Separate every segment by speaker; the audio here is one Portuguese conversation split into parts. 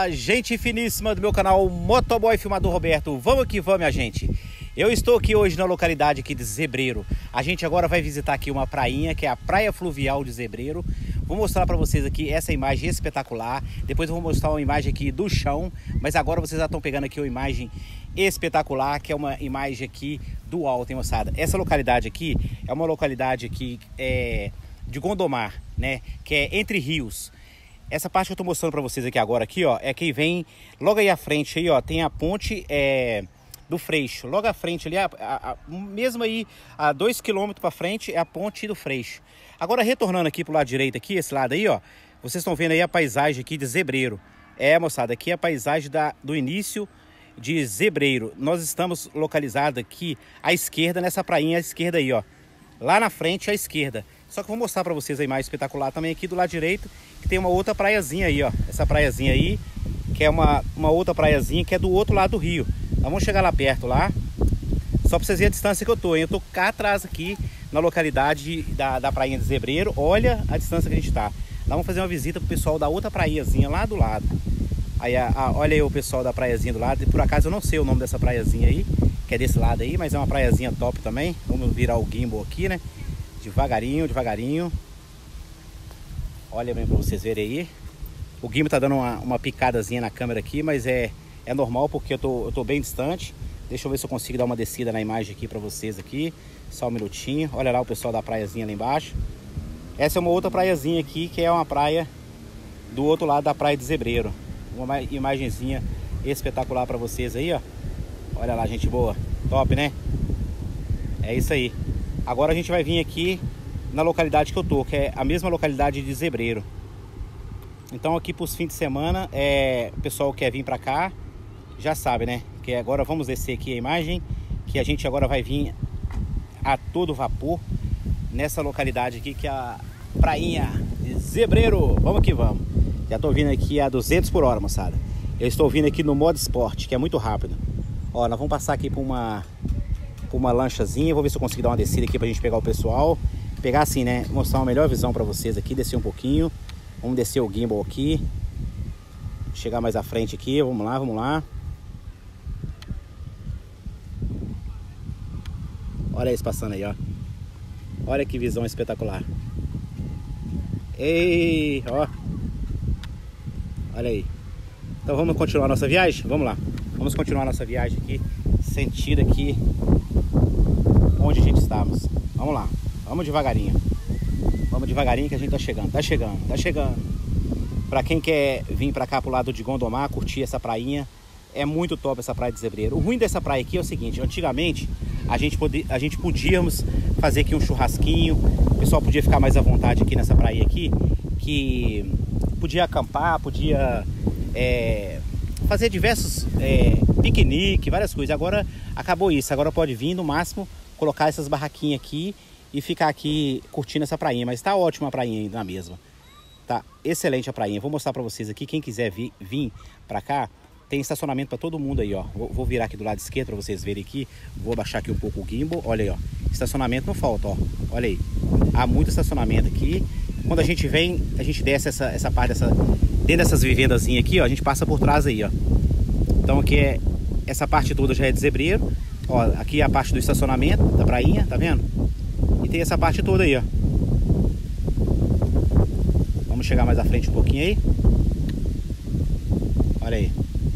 Speaker 1: Fala, gente finíssima do meu canal Motoboy Filmador Roberto. Vamos que vamos, minha gente. Eu estou aqui hoje na localidade aqui de Zebreiro. A gente agora vai visitar aqui uma prainha, que é a Praia Fluvial de Zebreiro. Vou mostrar para vocês aqui essa imagem espetacular. Depois eu vou mostrar uma imagem aqui do chão. Mas agora vocês já estão pegando aqui uma imagem espetacular, que é uma imagem aqui do alto, hein, moçada? Essa localidade aqui é uma localidade aqui de Gondomar, né? Que é entre rios. Essa parte que eu tô mostrando para vocês aqui agora, aqui, ó, é quem vem logo aí à frente, aí, ó, tem a ponte do Freixo. Logo à frente ali, mesmo aí, a 2 km para frente, é a ponte do Freixo. Agora, retornando aqui pro lado direito, aqui, esse lado aí, ó, vocês estão vendo aí a paisagem aqui de Zebreiro. Moçada, aqui é a paisagem do início de Zebreiro. Nós estamos localizados aqui à esquerda, nessa prainha à esquerda aí, ó. Lá na frente à esquerda. Só que eu vou mostrar para vocês a imagem espetacular também aqui do lado direito, que tem uma outra praiazinha aí, ó. Essa praiazinha aí, que é uma outra praiazinha que é do outro lado do rio. Nós vamos chegar lá perto lá, só para vocês verem a distância que eu tô, hein? Eu tô cá atrás aqui, na localidade da prainha de Zebreiro. Olha a distância que a gente tá. Nós vamos fazer uma visita pro pessoal da outra praiazinha lá do lado. Aí, olha aí o pessoal da praiazinha do lado. Por acaso eu não sei o nome dessa praiazinha aí, que é desse lado aí, mas é uma praiazinha top também. Vamos virar o gimbal aqui, né? Devagarinho, devagarinho. Olha bem para vocês verem aí. O gimbal tá dando uma picadazinha na câmera aqui, mas é normal porque eu tô bem distante. Deixa eu ver se eu consigo dar uma descida na imagem aqui para vocês aqui. Só um minutinho. Olha lá o pessoal da praiazinha lá embaixo. Essa é uma outra praiazinha aqui, que é uma praia do outro lado da praia de Zebreiro. Uma imagenzinha espetacular para vocês aí, ó. Olha lá, gente boa. Top, né? É isso aí. Agora a gente vai vir aqui na localidade que eu tô, que é a mesma localidade de Zebreiro. Então aqui para os fins de semana, o pessoal que quer vir para cá, já sabe, né? Que agora vamos descer aqui a imagem, que a gente agora vai vir a todo vapor nessa localidade aqui, que é a prainha de Zebreiro. Vamos que vamos. Já tô vindo aqui a 200 por hora, moçada. Eu estou vindo aqui no modo esporte, que é muito rápido. Ó, nós vamos passar aqui por uma lanchazinha. Vou ver se eu consigo dar uma descida aqui pra gente pegar o pessoal. Pegar assim, né? Mostrar uma melhor visão pra vocês aqui. Descer um pouquinho. Vamos descer o gimbal aqui. Chegar mais à frente aqui. Vamos lá, vamos lá. Olha eles passando aí, ó. Olha que visão espetacular. Ei, ó. Olha aí. Então vamos continuar a nossa viagem? Vamos lá. Vamos continuar a nossa viagem aqui. Sentido aqui onde a gente estamos. Vamos lá. Vamos devagarinho. Vamos devagarinho que a gente tá chegando. Tá chegando, tá chegando. Pra quem quer vir pra cá pro lado de Gondomar, curtir essa prainha, é muito top essa praia de Zebreiro. O ruim dessa praia aqui é o seguinte: antigamente a gente podíamos fazer aqui um churrasquinho. O pessoal podia ficar mais à vontade aqui nessa praia aqui, que podia acampar, podia fazer diversos piquenique, várias coisas. Agora acabou isso. Agora pode vir no máximo colocar essas barraquinhas aqui e ficar aqui curtindo essa prainha. Mas tá ótima a prainha ainda na mesma. Tá excelente a prainha. Vou mostrar pra vocês aqui. Quem quiser vir pra cá, tem estacionamento pra todo mundo aí, ó. Vou virar aqui do lado esquerdo pra vocês verem aqui. Vou abaixar aqui um pouco o gimbal. Olha aí, ó. Estacionamento não falta, ó. Olha aí. Há muito estacionamento aqui. Quando a gente vem, a gente desce essa parte dentro dessas vivendazinhas aqui, ó. A gente passa por trás aí, ó. Então aqui essa parte toda já é de Zebreiro. Ó, aqui é a parte do estacionamento da prainha, tá vendo? E tem essa parte toda aí, ó. Vamos chegar mais à frente um pouquinho aí. Olha aí.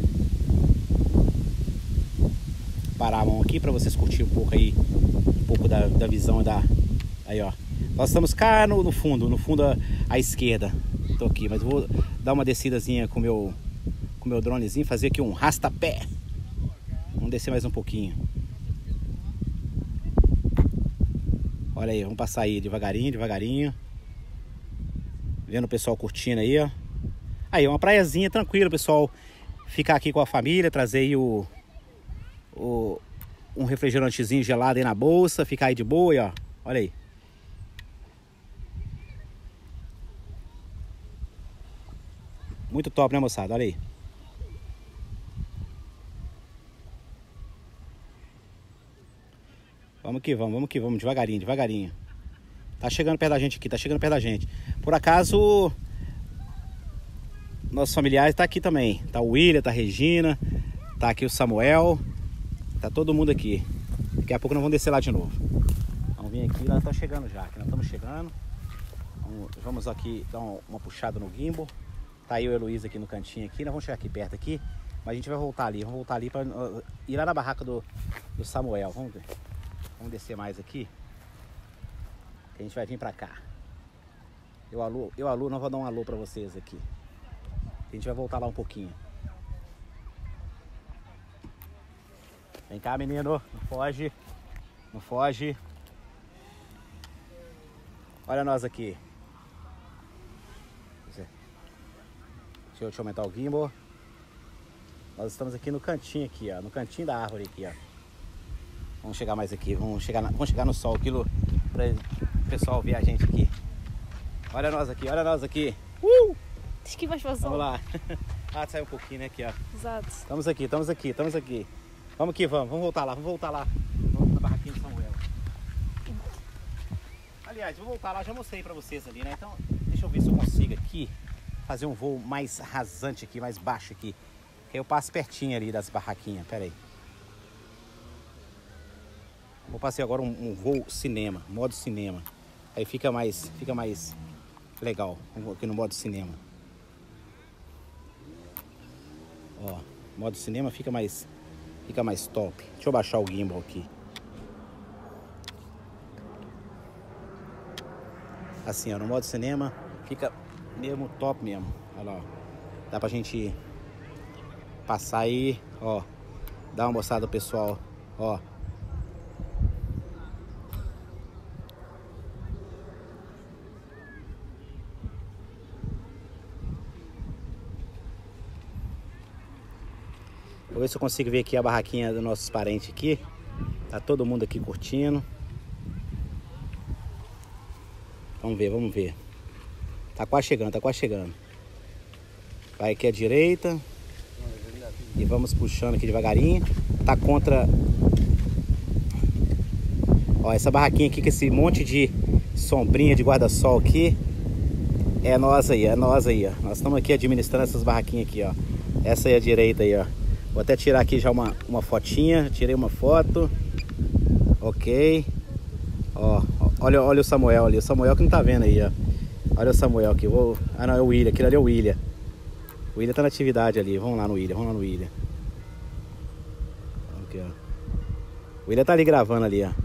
Speaker 1: Parar a mão aqui para vocês curtirem um pouco aí, um pouco da visão aí, ó. Nós estamos cá no fundo à esquerda. Tô aqui, mas vou dar uma descidazinha com meu dronezinho, fazer aqui um rastapé. Vamos descer mais um pouquinho. Olha aí, vamos passar aí devagarinho, devagarinho. Vendo o pessoal curtindo aí, ó. Aí, uma praiazinha tranquila, pessoal. Ficar aqui com a família, trazer aí um refrigerantezinho gelado aí na bolsa. Ficar aí de boa aí, ó. Olha aí. Muito top, né, moçada? Olha aí. Vamos que vamos, devagarinho, devagarinho. Tá chegando perto da gente aqui, tá chegando perto da gente. Por acaso, nossos familiares tá aqui também. Tá o William, tá a Regina, tá aqui o Samuel. Tá todo mundo aqui. Daqui a pouco nós vamos descer lá de novo. Vamos vir aqui, nós estamos chegando já. Aqui nós estamos chegando. Vamos aqui dar uma puxada no gimbal. Tá eu e a Heloísa aqui no cantinho aqui. Nós vamos chegar aqui perto aqui. Mas a gente vai voltar ali. Vamos voltar ali para ir lá na barraca do Samuel. Vamos ver. Vamos descer mais aqui. A gente vai vir pra cá. Eu, Alu, nós vamos dar um alô pra vocês aqui. A gente vai voltar lá um pouquinho. Vem cá, menino. Não foge. Não foge. Olha nós aqui. Deixa eu aumentar o gimbal. Nós estamos aqui no cantinho aqui, ó. No cantinho da árvore aqui, ó. Vamos chegar mais aqui. Vamos chegar no sol aqui para o pessoal ver a gente aqui. Olha nós aqui, olha nós aqui.
Speaker 2: Diz que vais fazer.
Speaker 1: Vamos lá. Ah, sai um pouquinho, né, aqui, ó.
Speaker 2: Exato.
Speaker 1: Estamos aqui, estamos aqui, estamos aqui. Vamos que vamos, vamos voltar lá, vamos voltar lá. Vamos na barraquinha de Samuel. Aliás, vou voltar lá, já mostrei pra vocês ali, né? Então, deixa eu ver se eu consigo aqui fazer um voo mais rasante aqui, mais baixo aqui. Que aí eu passo pertinho ali das barraquinhas, pera aí. Vou passar agora um voo cinema, modo cinema. Aí fica mais legal aqui no modo cinema. Ó, modo cinema fica mais top. Deixa eu baixar o gimbal aqui. Assim, ó, no modo cinema fica mesmo top mesmo. Olha lá, ó. Dá pra gente passar aí, ó. Dá uma mostrada pro pessoal, ó. Vou ver se eu consigo ver aqui a barraquinha dos nossos parentes aqui. Tá todo mundo aqui curtindo. Vamos ver, vamos ver. Tá quase chegando, tá quase chegando. Vai aqui à direita. E vamos puxando aqui devagarinho. Tá contra... Ó, essa barraquinha aqui com esse monte de sombrinha de guarda-sol aqui. É nós aí, ó. Nós estamos aqui administrando essas barraquinhas aqui, ó. Essa aí à direita aí, ó. Vou até tirar aqui já uma fotinha. Tirei uma foto. Ok. Ó, olha o Samuel ali. O Samuel que não tá vendo aí, ó. Olha o Samuel aqui. Ah, não, é o William. Aquele ali é o William. O William tá na atividade ali. Vamos lá no William. Aqui, ó. O William tá ali gravando ali, ó.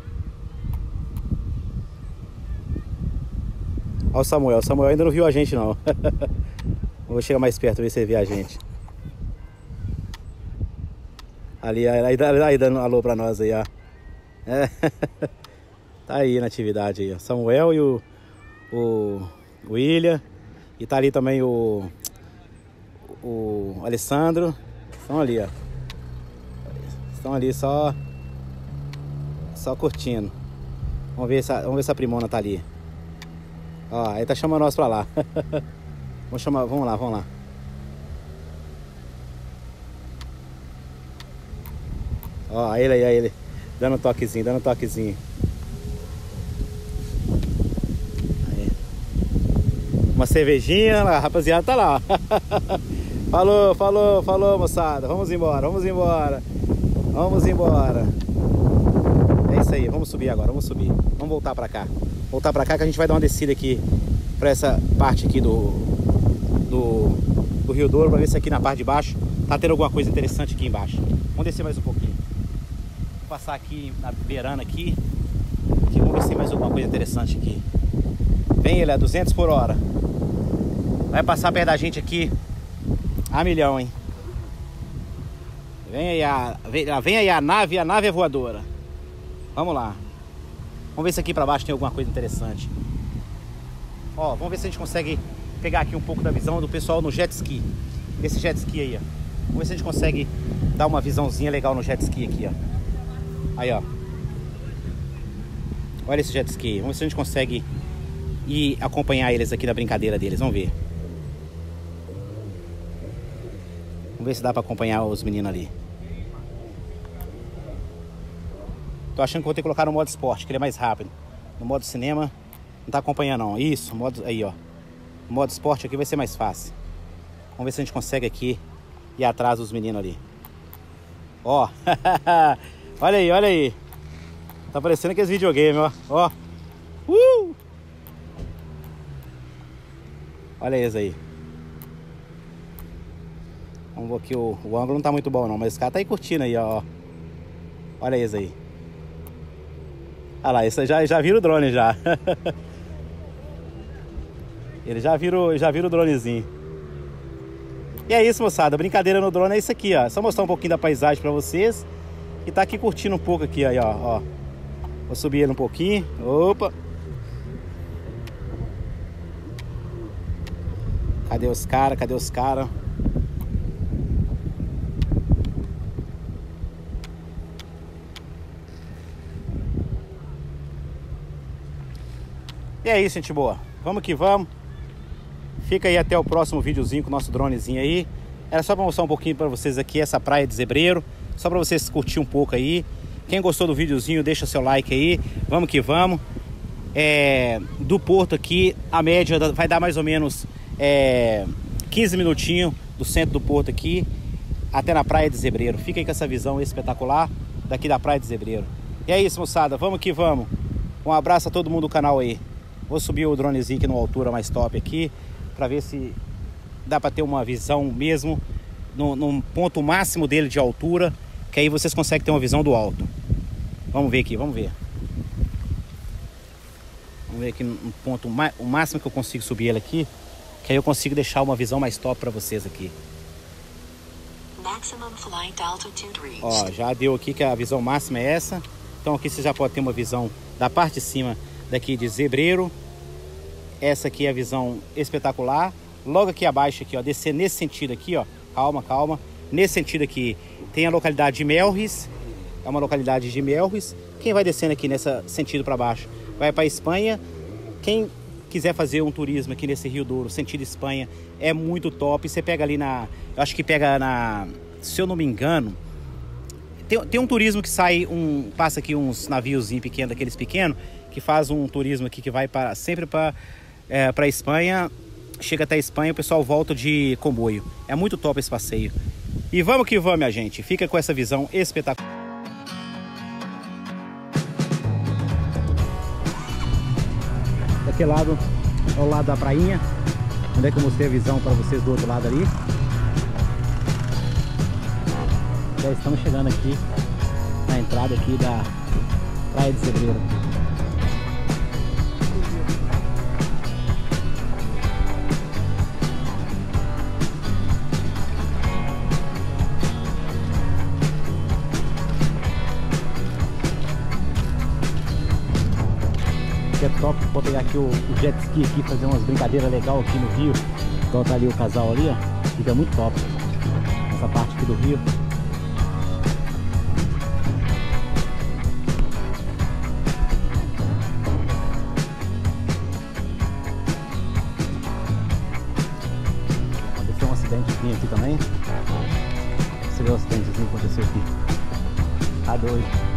Speaker 1: Olha o Samuel. O Samuel ainda não viu a gente, não. Vou chegar mais perto, ver se ele vê a gente. Ali, aí dando um alô pra nós aí, ó. É. Tá aí na atividade aí, ó. Samuel e o William. E tá ali também o Alessandro. Estão ali, ó. Estão ali só curtindo. Vamos ver se a primona tá ali. Ó, aí tá chamando nós pra lá. Vamos lá. Ó, ele. Dando um toquezinho. Aí. Uma cervejinha, a rapaziada tá lá. Falou, moçada. Vamos embora. É isso aí, vamos subir agora, vamos voltar pra cá. Que a gente vai dar uma descida aqui pra essa parte aqui do Rio Douro, pra ver se aqui na parte de baixo tá tendo alguma coisa interessante aqui embaixo. Vamos descer mais um pouquinho. Vou passar aqui na beirana aqui. Vamos ver se tem mais alguma coisa interessante aqui. Vem ele a 200 por hora. Vai passar perto da gente aqui a milhão, hein? Vem aí a nave é voadora. Vamos lá. Vamos ver se aqui pra baixo tem alguma coisa interessante. Ó, vamos ver se a gente consegue pegar aqui um pouco da visão do pessoal no jet ski. Esse jet ski aí, ó. Vamos ver se a gente consegue dar uma visãozinha legal no jet ski aqui, ó. Aí, ó. Olha esse jet ski. Vamos ver se a gente consegue ir acompanhar eles aqui na brincadeira deles. Vamos ver. Vamos ver se dá pra acompanhar os meninos ali. Tô achando que vou ter que colocar no modo esporte, que ele é mais rápido. No modo cinema, não tá acompanhando não. Isso, modo aí, ó. No modo esporte aqui vai ser mais fácil. Vamos ver se a gente consegue aqui ir atrás dos meninos ali. Ó, olha aí, olha aí. Tá parecendo aqueles videogames, ó. Olha eles aí. Vamos ver aqui, o ângulo não tá muito bom não, mas esse cara tá aí curtindo aí, ó. Olha eles aí. Olha lá, esse já vira o drone já. Ele já vira o dronezinho. E é isso, moçada. A brincadeira no drone é isso aqui, ó. Só mostrar um pouquinho da paisagem pra vocês. E tá aqui curtindo um pouco aqui, aí, ó. Vou subir ele um pouquinho. Opa. Cadê os caras? Cadê os caras? E é isso, gente boa. Vamos que vamos. Fica aí até o próximo videozinho com o nosso dronezinho aí. Era só para mostrar um pouquinho para vocês aqui essa praia de Zebreiro. Só para vocês curtir um pouco aí. Quem gostou do videozinho, deixa seu like aí. Vamos que vamos. Do porto aqui, a média vai dar mais ou menos 15 minutinhos do centro do porto aqui até na praia de Zebreiro. Fica aí com essa visão espetacular daqui da praia de Zebreiro. E é isso, moçada. Vamos que vamos. Um abraço a todo mundo do canal aí. Vou subir o dronezinho aqui numa altura mais top aqui, para ver se dá para ter uma visão mesmo no ponto máximo dele de altura, que aí vocês conseguem ter uma visão do alto. Vamos ver aqui, vamos ver. Vamos ver aqui no ponto, o máximo que eu consigo subir ele aqui, que aí eu consigo deixar uma visão mais top para vocês aqui. Ó, já deu aqui que a visão máxima é essa. Então aqui você já pode ter uma visão da parte de cima daqui de Zebreiro. Essa aqui é a visão espetacular. Logo aqui abaixo aqui, ó, descer nesse sentido aqui, ó. Calma. Nesse sentido aqui tem a localidade de Melris. É uma localidade de Melris. Quem vai descendo aqui nesse sentido para baixo vai para Espanha. Quem quiser fazer um turismo aqui nesse Rio Douro, sentido Espanha, é muito top. Você pega ali eu acho que pega se eu não me engano, tem um turismo que passa aqui uns naviozinhos pequenos, daqueles pequenos, que faz um turismo aqui que vai sempre para Espanha. Chega até a Espanha, o pessoal volta de comboio. É muito top esse passeio. E vamos que vamos, minha gente. Fica com essa visão espetacular. Daquele lado é o lado da prainha. Onde é que eu mostrei a visão para vocês do outro lado ali. Já estamos chegando aqui na entrada aqui da Praia de Zebreiro. É top, vou pegar aqui o jet ski aqui, fazer umas brincadeiras legais aqui no rio. Então tá ali o casal ali, ó. Fica muito top essa parte aqui do rio. Aconteceu um acidentezinho aqui também. Você vê o acidentezinho que aconteceu aqui. Tá doido.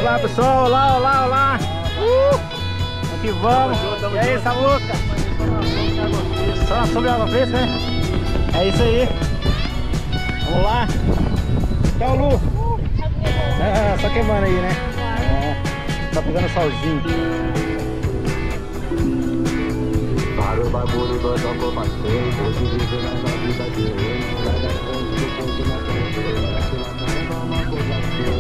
Speaker 1: Olá pessoal, olá, olá, olá. Aqui vamos. E aí, Samuca? Só sobre água fresca, né? É isso aí. Vamos lá. Tchau, Lu. Só queimando aí, né? Tá pegando solzinho.
Speaker 3: Para o bagulho do jogo passeio, hoje vive nessa vida de rei. Cada coisa que eu conto na frente, uma coisa assim.